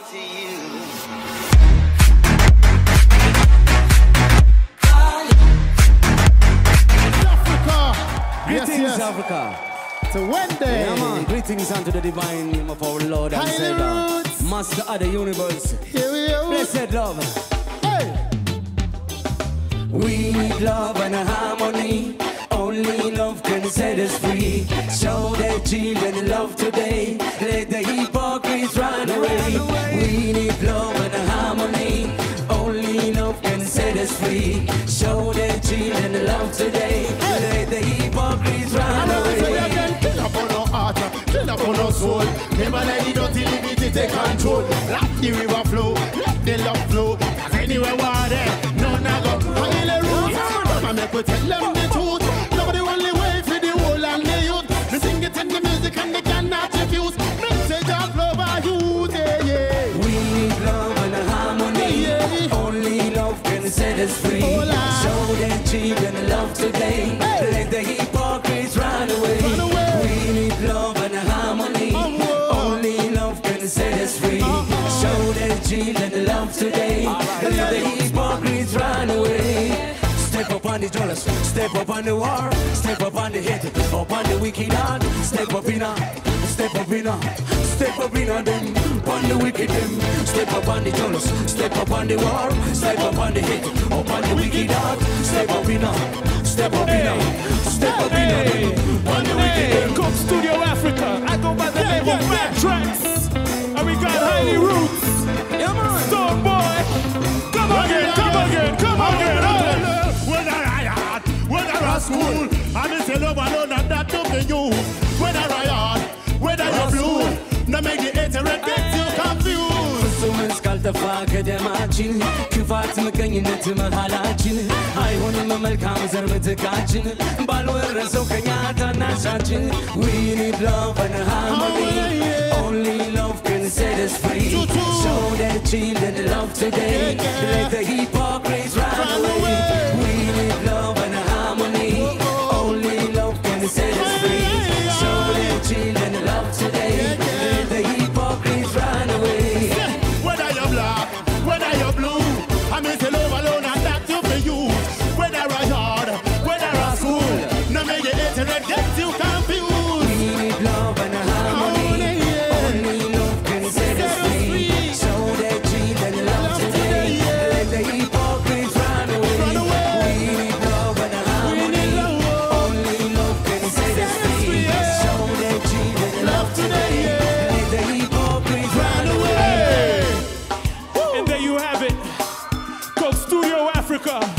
to you. Greetings, Africa. To Wednesday. Yeah, man. Greetings unto the divine name of our Lord and Savior, Master of the universe. Here we go. Blessed love. Hey. We need love and harmony. Only love can set us free. Show the children love today. Let the hypocrites run away. We need love and harmony. Only love can set us free. Show the children love today. Let the hypocrites run away. Kill up on our heart, kill up on our soul. Never let the dirty liberty take control. Let the river flow, let the love flow. Cause anywhere water, none I go. Hang the roots, I'ma make we tell them the truth. Nobody only way for the whole and the youth. We sing it in the music and they cannot refuse. Message of love are youth, yeah, yeah. We need love and harmony. Yeah. Only love can set us free. Show the children love today. Let the hypocrites run away. We need love and harmony. Only love can set us free. Show the children love today. Let the hypocrites run away. Step up on the jealous, step up on the war, step up on the hate, up on the wicked heart. Step up in step up in step up in them, on the wicked them. Step up on the jealous, step up on the war, step up on the hate, up on the wicked heart. Step up in step up in step up in them, on the wicked them. Coke Studio Africa, I go by the name of Matt Tracks, and we got Highly Roots, Stone Boy. Come again, come again, come again. When I riot, when I rush school, I miss a love alone and that to be you. When I riot, when I you're blue, no make the hatred get you confused. So man skalta faga de machin, kifat mekanynet mahalachin. I want to melkam zermetachin, balwer so kanyata nasachin. We need love and harmony. Only love can set us free. Show the children love today. Let the hypocrites run away. We need love and harmony. Only love can set us free. Show the children love today. Let the hypocrites run away. Whether you're black, whether you're blue, I miss a love alone and that to be you. Whether I hard, whether I school, no make the hatred get you confused. We need love and harmony. Only love can set us free. Show the children love today. Let the hypocrites run away. We need love and harmony. Only love can set us free. Show the children love today. Let the hypocrites run away. And there you have it, Coke Studio Africa.